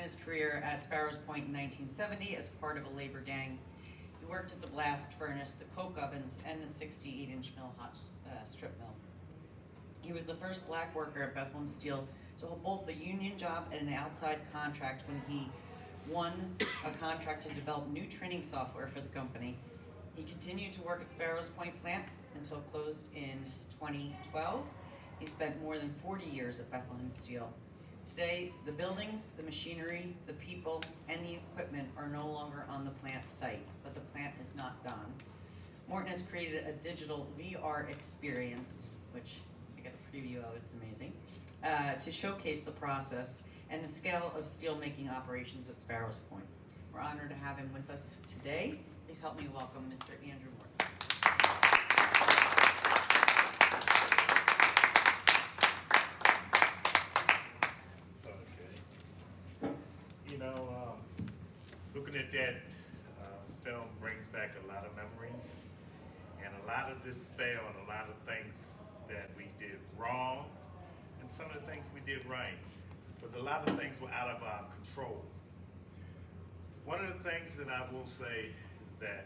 his career at Sparrows Point in 1970 as part of a labor gang. He worked at the blast furnace, the coke ovens, and the 68-inch mill hot strip mill. He was the first black worker at Bethlehem Steel to hold both a union job and an outside contract when he won a contract to develop new training software for the company. He continued to work at Sparrows Point plant until closed in 2012. He spent more than 40 years at Bethlehem Steel. Today, the buildings, the machinery, the people, and the equipment are no longer on the plant site, but the plant is not gone. Morton has created a digital VR experience, which I got a preview of, it's amazing, to showcase the process and the scale of steel-making operations at Sparrows Point. We're honored to have him with us today. Please help me welcome Mr. Andrew Morton. You know, looking at that film brings back a lot of memories and a lot of despair on a lot of things that we did wrong and some of the things we did right. But a lot of things were out of our control. One of the things that I will say is that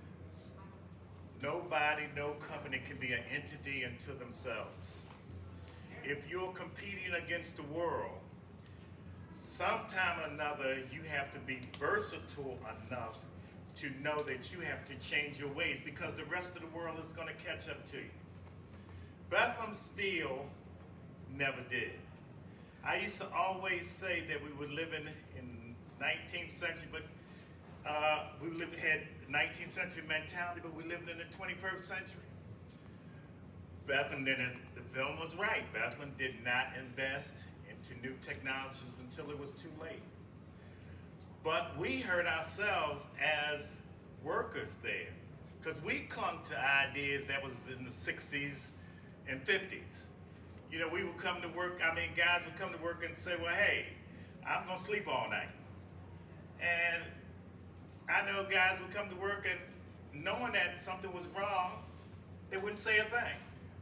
nobody, no company can be an entity unto themselves. If you're competing against the world, sometime or another, you have to be versatile enough to know that you have to change your ways because the rest of the world is going to catch up to you. Bethlehem Steel never did. I used to always say that we were living in 19th century, but we had 19th century mentality, but we lived in the 21st century. Bethlehem, the film was right. Bethlehem did not invest into new technologies until it was too late. But we hurt ourselves as workers there because we clung to ideas that was in the 60s and 50s. You know, we would come to work, guys would come to work and say, well, hey, I'm gonna sleep all night. And I know guys would come to work and knowing that something was wrong, they wouldn't say a thing.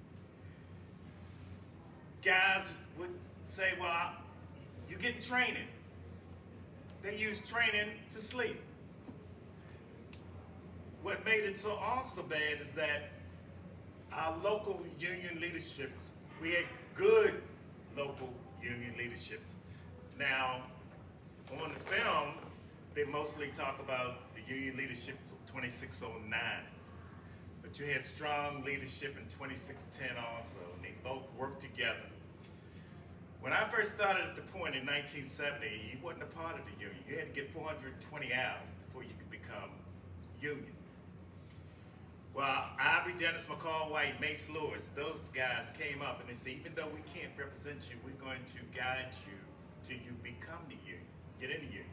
Guys would say, well, you get training. They use training to sleep. What made it so also bad is that our local union leaderships, we had good local union leaderships. Now, on the film, they mostly talk about the union leadership of 2609. But you had strong leadership in 2610 also, and they both worked together. When I first started at the point in 1970, you wasn't a part of the union. You had to get 420 hours before you could become union. Well, Ivory, Dennis, McCall, White, Mace Lewis, those guys came up and they said, even though we can't represent you, we're going to guide you till you become the union, get in the union.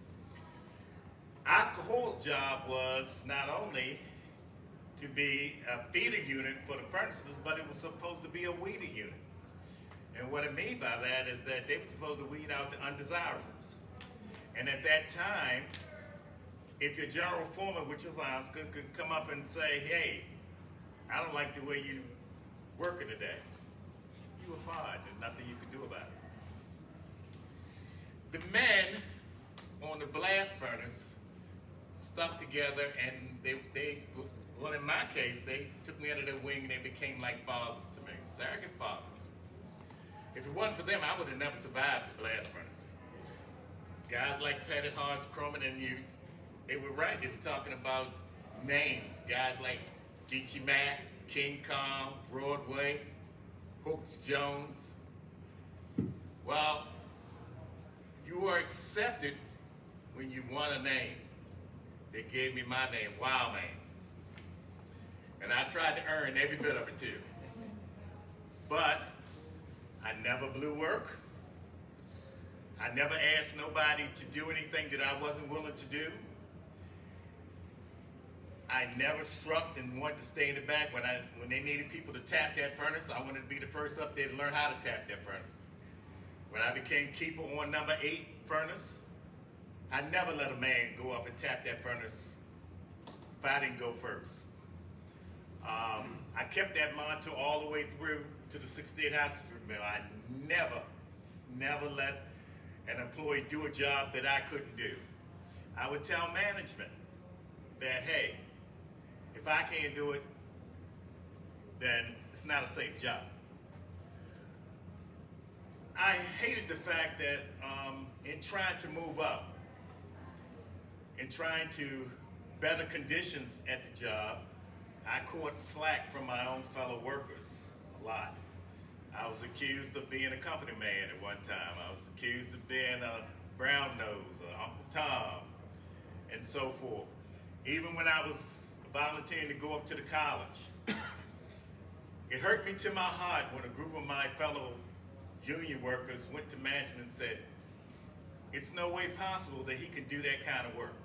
Oscar Hall's job was not only to be a feeder unit for the furnaces, but it was supposed to be a weeder unit. And what I mean by that is that they were supposed to weed out the undesirables. And at that time, if your general foreman, which was Oscar, could come up and say, hey, I don't like the way you working today, you were fired. There's nothing you could do about it. The men on the blast furnace stuck together and well, in my case, they took me under their wing and they became like fathers to me, surrogate fathers. If it wasn't for them, I would have never survived the blast furnace. Guys like Pettit, Hars, Croman, and you, they were right. They were talking about names. Guys like Geechee Mack, King Kong, Broadway, Hooks Jones. Well, you were accepted when you won a name. They gave me my name, Wild Man. And I tried to earn every bit of it too. But I never blew work. I never asked nobody to do anything that I wasn't willing to do. I never shrugged and wanted to stay in the back. When they needed people to tap that furnace, I wanted to be the first up there to learn how to tap that furnace. When I became keeper on number 8 furnace, I never let a man go up and tap that furnace if I didn't go first. I kept that mantra all the way through to the 68 Hospital Mill. I never let, an employee do a job that I couldn't do. I would tell management that, hey, if I can't do it, then it's not a safe job. I hated the fact that in trying to move up, in trying to better conditions at the job, I caught flack from my own fellow workers a lot. I was accused of being a company man at one time. I was accused of being a brown nose, or Uncle Tom, and so forth. Even when I was volunteering to go up to the college, it hurt me to my heart when a group of my fellow union workers went to management and said, it's no way possible that he can do that kind of work.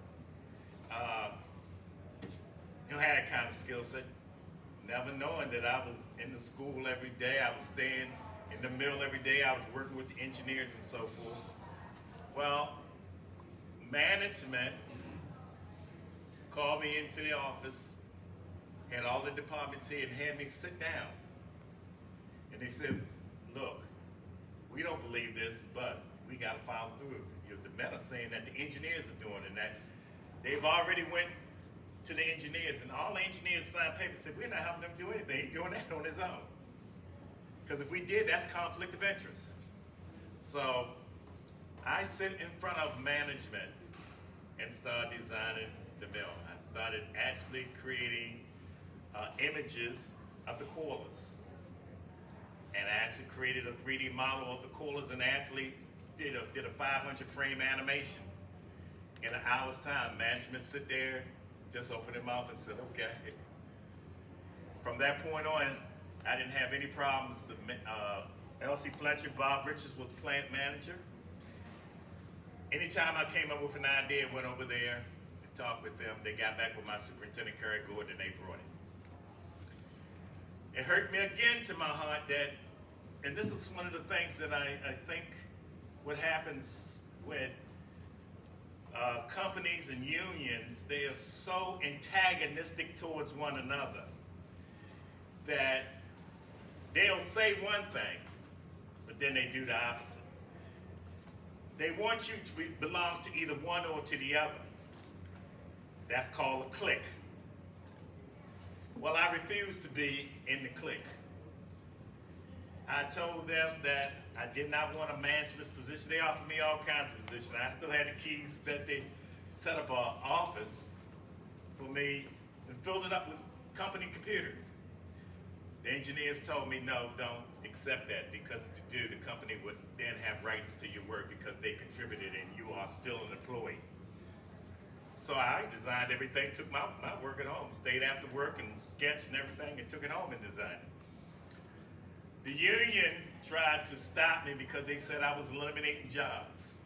He had that kind of skill set, never knowing that I was in the school every day, I was staying in the mill every day, I was working with the engineers and so forth. Well, management called me into the office, had all the departments here, and had me sit down. And they said, look, we don't believe this, but we got to follow through. The men are saying that the engineers are doing it, and that they've already went to the engineers, and all the engineers signed papers and said, we're not helping them do anything. He's doing that on his own. Because if we did, that's conflict of interest. So I sit in front of management and start designing the mill. I started actually creating images of the coilers. And I actually created a 3D model of the coilers and actually did a 500 frame animation. In an hour's time, management sit there, just opened their mouth and said, okay. From that point on, I didn't have any problems. Elsie Fletcher, Bob Richards was plant manager. Anytime I came up with an idea, went over there and talked with them. They got back with my superintendent, Kerry Gordon, and they brought it. It hurt me again to my heart that, and this is one of the things that I think what happens with companies and unions, they are so antagonistic towards one another that they'll say one thing, but then they do the opposite. They want you to belong to either one or to the other. That's called a clique. Well, I refuse to be in the clique. I told them that I did not want a management's position. They offered me all kinds of positions. I still had the keys that they set up an office for me and filled it up with company computers. The engineers told me, no, don't accept that, because if you do, the company would then have rights to your work because they contributed and you are still an employee. So I designed everything, took my work at home, stayed after work and sketched and everything and took it home and designed it. The union tried to stop me because they said I was eliminating jobs.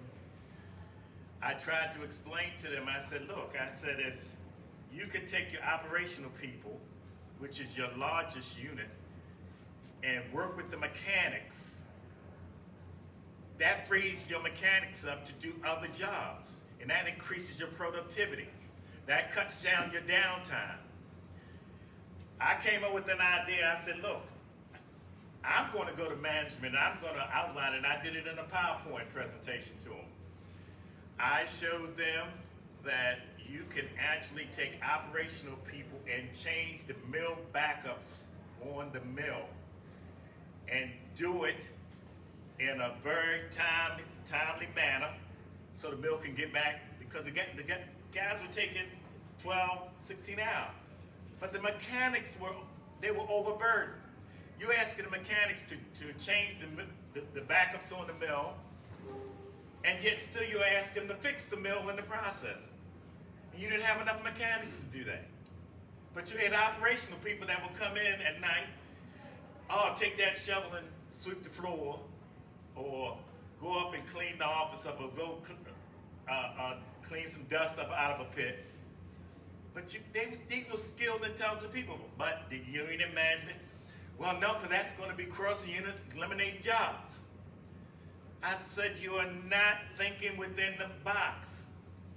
I tried to explain to them, I said, look, I said, if you can take your operational people, which is your largest unit, and work with the mechanics, that frees your mechanics up to do other jobs, and that increases your productivity. That cuts down your downtime. I came up with an idea. I said, look, I'm going to go to management, I'm going to outline it. I did it in a PowerPoint presentation to them. I showed them that you can actually take operational people and change the mill backups on the mill and do it in a very timely manner so the mill can get back, because the guys were taking 12, 16 hours. But the mechanics were overburdened. You're asking the mechanics to change the backups on the mill, and yet still you're asking them to fix the mill in the process. And you didn't have enough mechanics to do that. But you had operational people that would come in at night, oh, take that shovel and sweep the floor, or go up and clean the office up, or go clean some dust up out of a pit. But these were skilled, intelligent people. But the union management, well, no, because that's going to be crossing units, eliminating jobs. I said, you are not thinking within the box.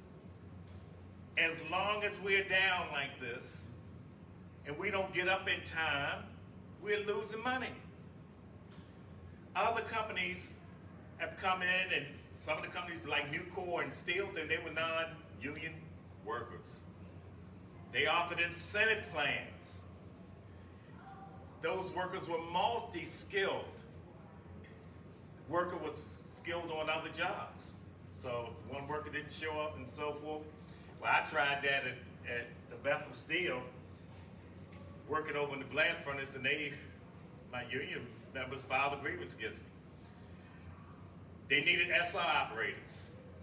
As long as we're down like this, and we don't get up in time, we're losing money. Other companies have come in, and some of the companies like Nucor and Steelworker, they were non-union workers. They offered incentive plans. Those workers were multi-skilled. The worker was skilled on other jobs. So if one worker didn't show up and so forth, well, I tried that at the Bethlehem Steel, working over in the blast furnace, and my union members filed a grievance against me. They needed SR operators.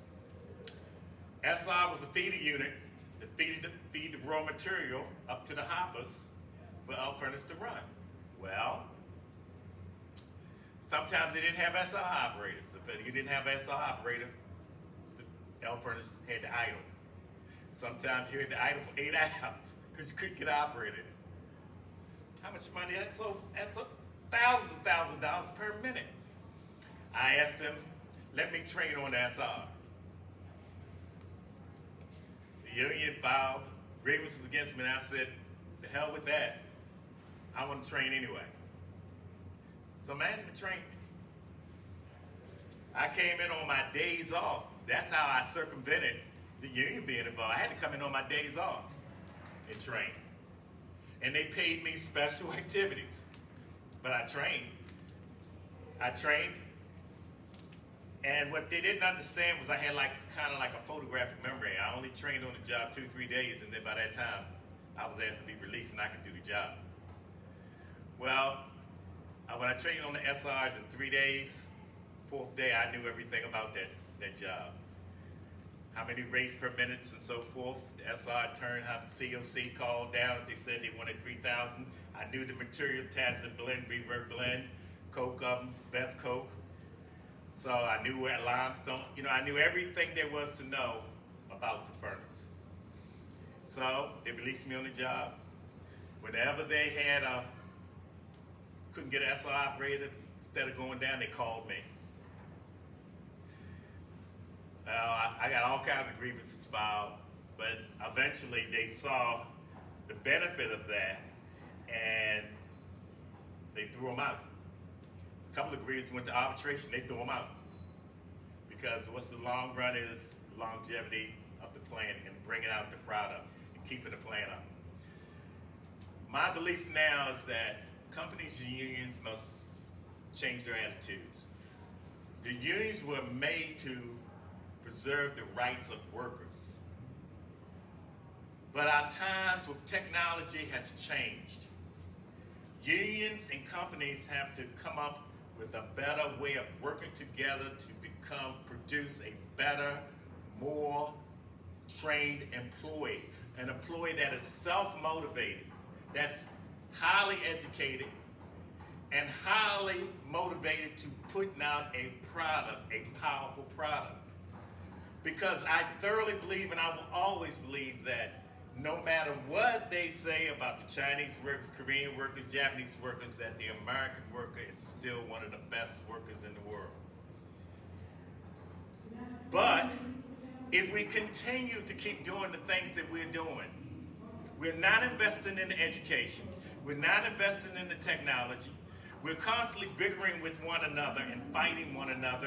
SR was the feeder unit that feed the raw material up to the hoppers for our furnace to run. Well, sometimes they didn't have SR operators. If you didn't have an SR operator, the L furnace had to idle. Sometimes you had to idle for 8 hours because you couldn't get an operator. How much money? That's thousands of dollars per minute. I asked them, let me train on the SRs. The union filed grievances against me, and I said, the hell with that. I want to train anyway. So management trained me. I came in on my days off. That's how I circumvented the union being involved. I had to come in on my days off and train. And they paid me special activities. But I trained. And what they didn't understand was I had kind of like a photographic memory. I only trained on the job 2-3 days, and then by that time, I was asked to be released and I could do the job. Well, when I trained on the SRs in 3 days, 4th day, I knew everything about that job. How many rates per minute and so forth. The SR turned, how the COC called down. They said they wanted 3,000. I knew the material attached to blend, revert blend, coke oven, Beth coke. So I knew where limestone, I knew everything there was to know about the furnace. So they released me on the job. Whenever they couldn't get an SR operator, instead of going down, they called me. I got all kinds of grievances filed, but eventually they saw the benefit of that, and they threw them out. A couple of grievances went to arbitration, they threw them out. Because what's the long run is the longevity of the plant and bringing out the product and keeping the plant up. My belief now is that companies and unions must change their attitudes. The unions were made to preserve the rights of workers. But our times with technology has changed. Unions and companies have to come up with a better way of working together to produce a better, more trained employee. An employee that is self-motivated, that's highly educated, and highly motivated to putting out a product, a powerful product. Because I thoroughly believe, and I will always believe, that no matter what they say about the Chinese workers, Korean workers, Japanese workers, that the American worker is still one of the best workers in the world. But if we continue to keep doing the things that we're doing, we're not investing in the education, we're not investing in the technology, we're constantly bickering with one another and fighting one another,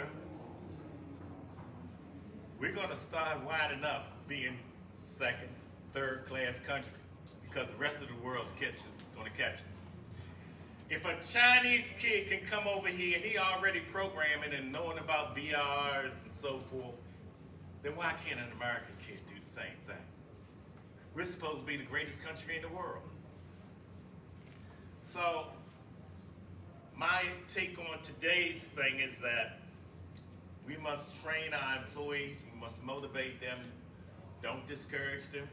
we're going to start winding up being second, third class country, because the rest of the world's going to catch us. If a Chinese kid can come over here and he already programming and knowing about VRs and so forth, then why can't an American kid do the same thing? We're supposed to be the greatest country in the world. So my take on today's thing is that we must train our employees, we must motivate them, don't discourage them.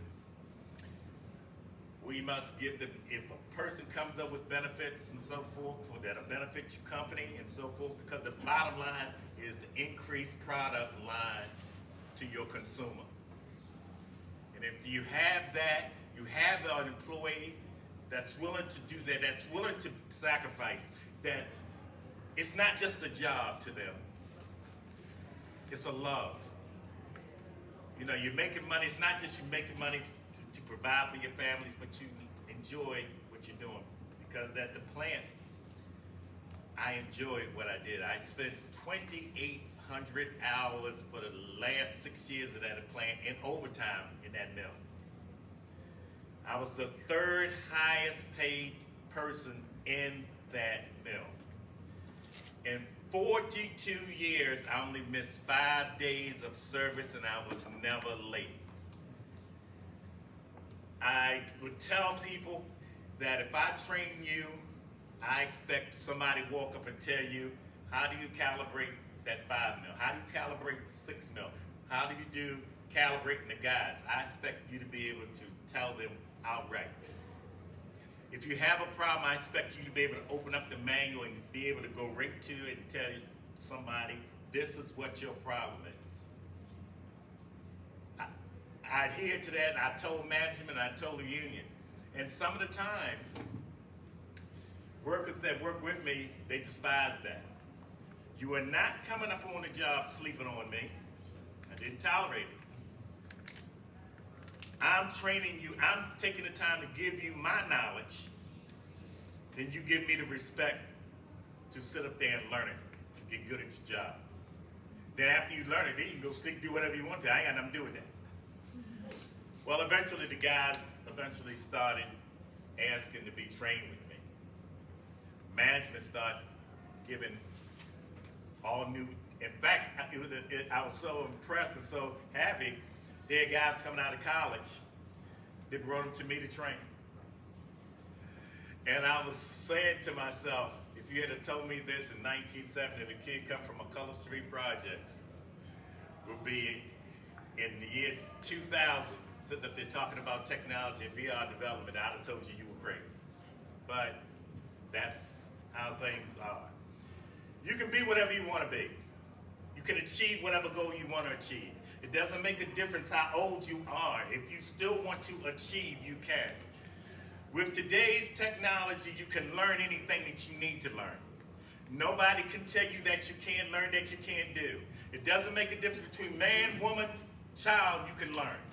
We must give them, if a person comes up with benefits and so forth, that'll benefit your company and so forth, because the bottom line is the increased product line to your consumer. And if you have that, you have an employee that's willing to do that, that's willing to sacrifice, that it's not just a job to them, it's a love. You're making money, it's not just you making money to provide for your families, but you enjoy what you're doing. Because at the plant, I enjoyed what I did. I spent 2,800 hours for the last 6 years of that plant in overtime in that mill. I was the third highest paid person in that mill. In 42 years, I only missed 5 days of service and I was never late. I would tell people that if I train you, I expect somebody to walk up and tell you, how do you calibrate that 5 mil? How do you calibrate the 6 mil? How do you do calibrating the guides? I expect you to be able to tell them outright. If you have a problem, I expect you to be able to open up the manual and be able to go right to it and tell somebody, this is what your problem is. I adhered to that, and I told management, I told the union. And some of the times, workers that work with me, they despise that. You are not coming up on the job sleeping on me. I didn't tolerate it. I'm training you, I'm taking the time to give you my knowledge, then you give me the respect to sit up there and learn it, get good at your job. Then after you learn it, then you can go sleep, do whatever you want to. I ain't got nothing to do with that. Well, eventually the guys started asking to be trained with me. Management started giving all new, in fact, I was so impressed and so happy. They had guys coming out of college. They brought them to me to train. And I was saying to myself, if you had told me this in 1970, the kid come from a Color Street project would be in the year 2000, sitting up there talking about technology and VR development, I'd have told you you were crazy. But that's how things are. You can be whatever you want to be. You can achieve whatever goal you want to achieve. It doesn't make a difference how old you are. If you still want to achieve, you can. With today's technology, you can learn anything that you need to learn. Nobody can tell you that you can't learn, that you can't do. It doesn't make a difference between man, woman, child, you can learn.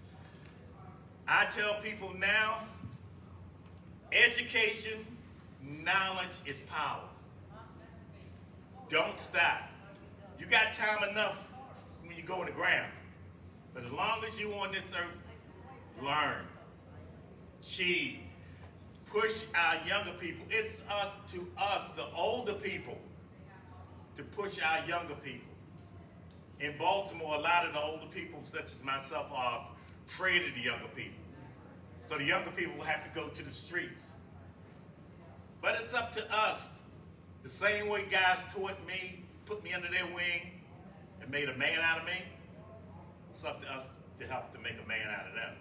I tell people now, education, knowledge is power. Don't stop. You got time enough when you go in the ground. But as long as you're on this earth, learn, achieve, push our younger people. It's us to us, the older people, to push our younger people. In Baltimore, a lot of the older people, such as myself, are afraid of the younger people. So the younger people will have to go to the streets. But it's up to us. The same way guys taught me, put me under their wing, and made a man out of me, it's up to us to help to make a man out of them.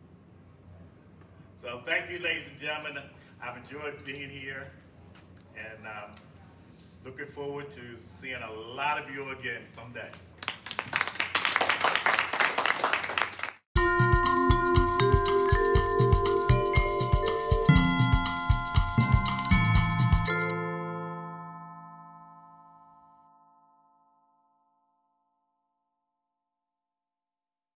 So thank you, ladies and gentlemen. I've enjoyed being here, and looking forward to seeing a lot of you again someday.